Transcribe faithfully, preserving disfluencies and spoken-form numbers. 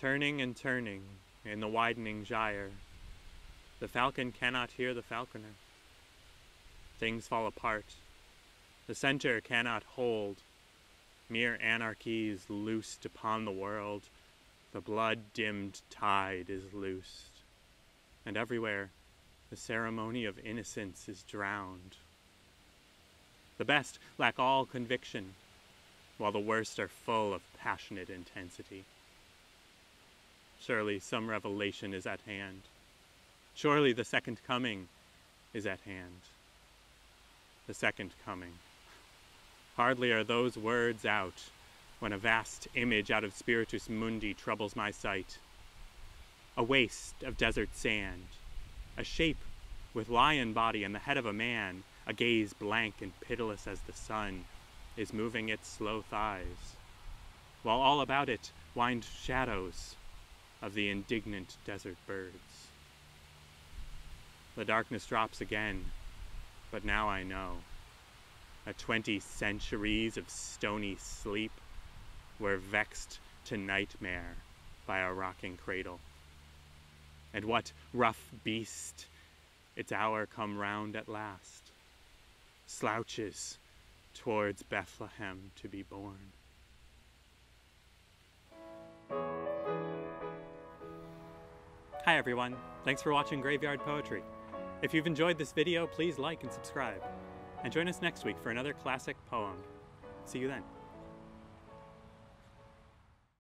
Turning and turning in the widening gyre, the falcon cannot hear the falconer. Things fall apart. The center cannot hold. Mere anarchy is loosed upon the world. The blood-dimmed tide is loosed. And everywhere, the ceremony of innocence is drowned. The best lack all conviction, while the worst are full of passionate intensity. Surely some revelation is at hand. Surely the second coming is at hand. The second coming. Hardly are those words out when a vast image out of Spiritus Mundi troubles my sight. A waste of desert sand, a shape with lion body and the head of a man, a gaze blank and pitiless as the sun, is moving its slow thighs, while all about it wind shadows of the indignant desert birds. The darkness drops again, but now I know. A twenty centuries of stony sleep were vexed to nightmare by a rocking cradle. And what rough beast, its hour come round at last, slouches towards Bethlehem to be born. Hi everyone, thanks for watching Graveyard Poetry. If you've enjoyed this video, please like and subscribe. And join us next week for another classic poem. See you then.